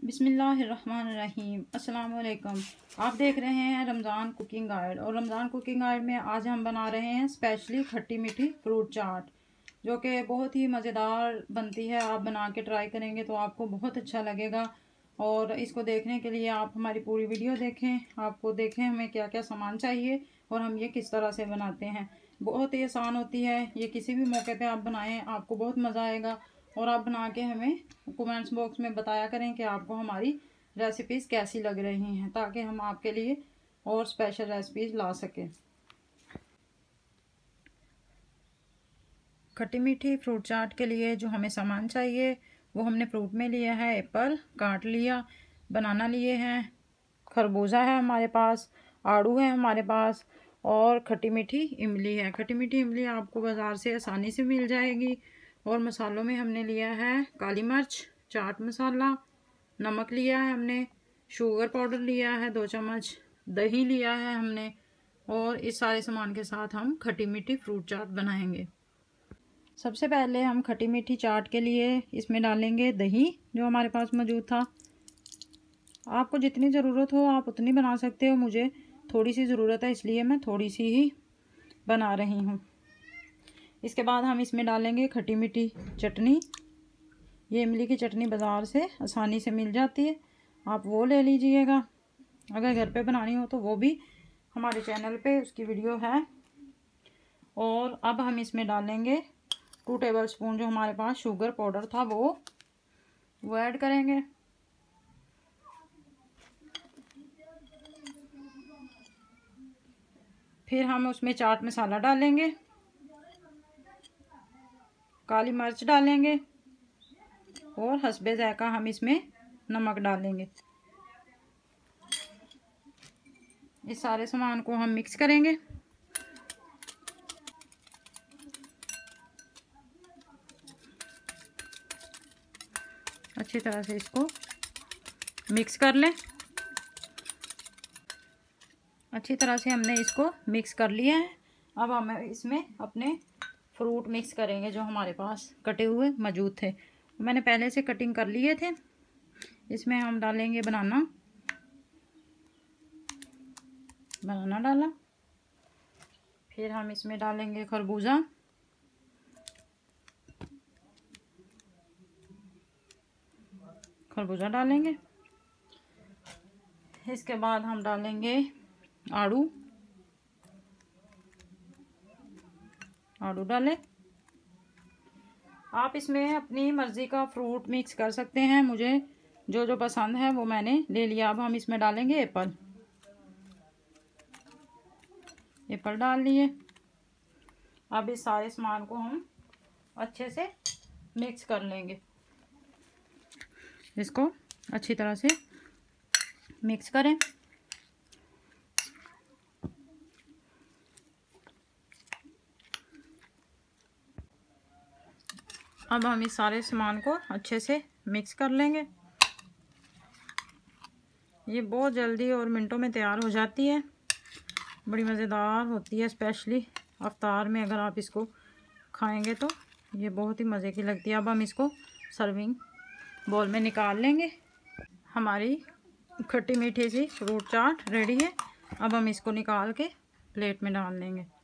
बिस्मिल्लाहिर्रहमानिर्रहीम। अस्सलाम वालेकुम। आप देख रहे हैं रमज़ान कुकिंग गाइड, और रमज़ान कुकिंग गाइड में आज हम बना रहे हैं स्पेशली खट्टी मीठी फ्रूट चाट, जो कि बहुत ही मज़ेदार बनती है। आप बना के ट्राई करेंगे तो आपको बहुत अच्छा लगेगा। और इसको देखने के लिए आप हमारी पूरी वीडियो देखें, आपको देखें हमें क्या क्या सामान चाहिए और हम ये किस तरह से बनाते हैं। बहुत ही आसान होती है, ये किसी भी मौके पे आप बनाएं, आपको बहुत मज़ा आएगा। और आप बना के हमें कमेंट्स बॉक्स में बताया करें कि आपको हमारी रेसिपीज़ कैसी लग रही हैं, ताकि हम आपके लिए और स्पेशल रेसिपीज़ ला सकें। खट्टी मीठी फ्रूट चाट के लिए जो हमें सामान चाहिए वो हमने फ्रूट में लिया है एप्पल काट लिया, बनाना लिए हैं, खरबूजा है हमारे पास, आड़ू है हमारे पास, और खट्टी मीठी इमली है। खट्टी मीठी इमली आपको बाज़ार से आसानी से मिल जाएगी। और मसालों में हमने लिया है काली मिर्च, चाट मसाला, नमक लिया है हमने, शुगर पाउडर लिया है 2 चम्मच, दही लिया है हमने। और इस सारे सामान के साथ हम खट्टी मीठी फ्रूट चाट बनाएंगे। सबसे पहले हम खट्टी मीठी चाट के लिए इसमें डालेंगे दही, जो हमारे पास मौजूद था। आपको जितनी ज़रूरत हो आप उतनी बना सकते हो, मुझे थोड़ी सी ज़रूरत है इसलिए मैं थोड़ी सी ही बना रही हूँ। इसके बाद हम इसमें डालेंगे खट्टी मीठी चटनी। ये इमली की चटनी बाज़ार से आसानी से मिल जाती है, आप वो ले लीजिएगा। अगर घर पे बनानी हो तो वो भी हमारे चैनल पे उसकी वीडियो है। और अब हम इसमें डालेंगे 2 टेबलस्पून जो हमारे पास शुगर पाउडर था वो ऐड करेंगे। फिर हम उसमें चाट मसाला डालेंगे, काली मिर्च डालेंगे और हस्बे ज़ायक़ा हम इसमें नमक डालेंगे। इस सारे सामान को हम मिक्स करेंगे। अच्छी तरह से इसको मिक्स कर लें। अच्छी तरह से हमने इसको मिक्स कर लिया है। अब हम इसमें अपने फ्रूट मिक्स करेंगे जो हमारे पास कटे हुए मौजूद थे, मैंने पहले से कटिंग कर लिए थे। इसमें हम डालेंगे बनाना डाला। फिर हम इसमें डालेंगे खरबूजा, डालेंगे। इसके बाद हम डालेंगे आड़ू डालें। आप इसमें अपनी मर्ज़ी का फ्रूट मिक्स कर सकते हैं, मुझे जो जो पसंद है वो मैंने ले लिया। अब हम इसमें डालेंगे एप्पल डाल लिए। अब इस सारे सामान को हम अच्छे से मिक्स कर लेंगे। इसको अच्छी तरह से मिक्स करें। अब हम इस सारे सामान को अच्छे से मिक्स कर लेंगे। ये बहुत जल्दी और मिनटों में तैयार हो जाती है, बड़ी मज़ेदार होती है। स्पेशली अफ्तार में अगर आप इसको खाएंगे तो ये बहुत ही मज़े की लगती है। अब हम इसको सर्विंग बाउल में निकाल लेंगे। हमारी खट्टी मीठी सी फ्रूट चाट रेडी है। अब हम इसको निकाल के प्लेट में डाल लेंगे।